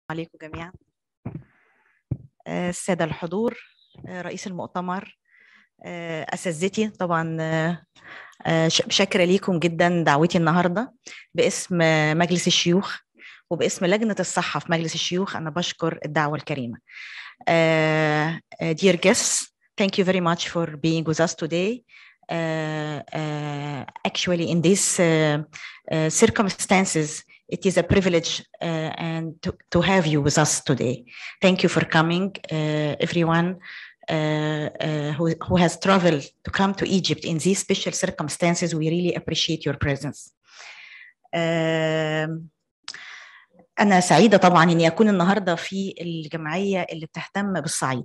عليكم جميعا. السادة الحضور، رئيس المؤتمر، أساتذتي طبعا، شاكرة ليكم جدا دعوتي النهاردة باسم مجلس الشيوخ وباسم لجنة الصحة في مجلس الشيوخ. أنا بشكر الدعوة الكريمة. Dear guests, thank you very much for being with us today. Actually, in these circumstances, it is a privilege and to have you with us today. Thank you for coming, everyone who has traveled to come to Egypt in these special circumstances. We really appreciate your presence. أنا سعيدة طبعاً إني أكون النهاردة في الجمعية اللي بتهتم بالصعيد.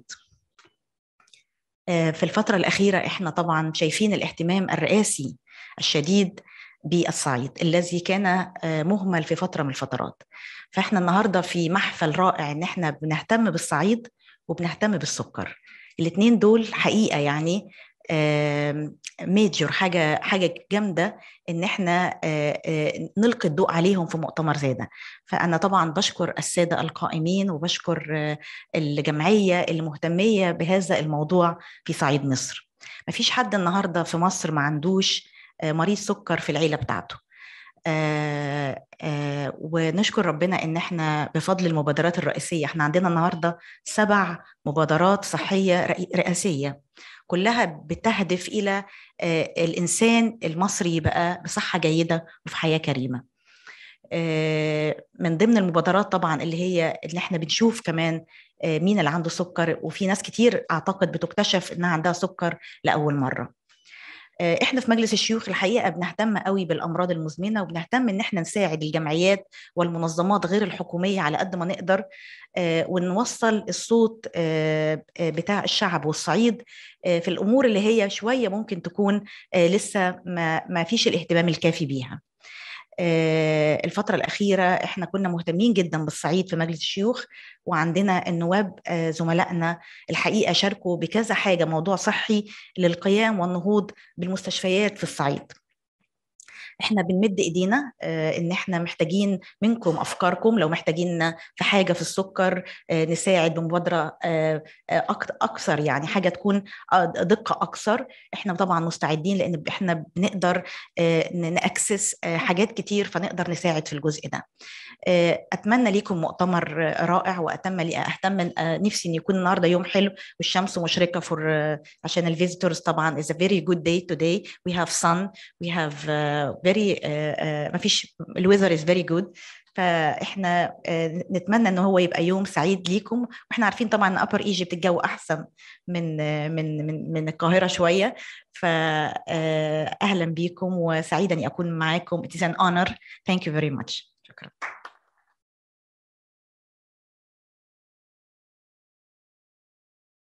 في الفترة الأخيرة إحنا طبعاً شايفين الاهتمام الرئاسي الشديد بالصعيد الذي كان مهمل في فترة من الفترات. فإحنا النهاردة في محفل رائع إن إحنا بنهتم بالصعيد وبنهتم بالسكر. الاثنين دول حقيقة يعني ميجور، حاجة جامدة إن إحنا نلقي الضوء عليهم في مؤتمر زي ده. فأنا طبعا بشكر السادة القائمين وبشكر الجمعية اللي مهتمية بهذا الموضوع في صعيد مصر. مفيش حد النهاردة في مصر ما عندوش مريض سكر في العيلة بتاعته. ونشكر ربنا ان احنا بفضل المبادرات الرئيسية احنا عندنا النهاردة 7 مبادرات صحية رئاسية كلها بتهدف الى الانسان المصري يبقى بصحة جيدة وفي حياة كريمة. من ضمن المبادرات طبعا اللي احنا بنشوف كمان مين اللي عنده سكر، وفي ناس كتير اعتقد بتكتشف انها عندها سكر لأول مرة. احنا في مجلس الشيوخ الحقيقه بنهتم قوي بالامراض المزمنه، وبنهتم ان احنا نساعد الجمعيات والمنظمات غير الحكوميه على قد ما نقدر، ونوصل الصوت بتاع الشعب والصعيد في الامور اللي هي شويه ممكن تكون لسه ما فيش الاهتمام الكافي بيها. الفترة الأخيرة إحنا كنا مهتمين جدا بالصعيد في مجلس الشيوخ، وعندنا النواب زملائنا الحقيقة شاركوا بكذا حاجة موضوع صحي للقيام والنهوض بالمستشفيات في الصعيد. احنا بنمد ايدينا ان احنا محتاجين منكم افكاركم، لو محتاجين في حاجه في السكر نساعد بمبادره اكثر، يعني حاجه تكون دقه اكثر. احنا طبعا مستعدين لان احنا بنقدر ناكسس حاجات كتير، فنقدر نساعد في الجزء ده. اتمنى ليكم مؤتمر رائع، واهتم نفسي ان يكون النهارده يوم حلو والشمس مشرقه عشان الفيزيتورز. طبعا is a very good day today. We have sun, we have very ما فيش الويذر is very good. فاحنا نتمنى ان هو يبقى يوم سعيد ليكم، واحنا عارفين طبعا ان upper Egypt الجو احسن من القاهره شويه. فاهلا بيكم وسعيده اني اكون معاكم. It is an honor. Thank you very much. شكرا.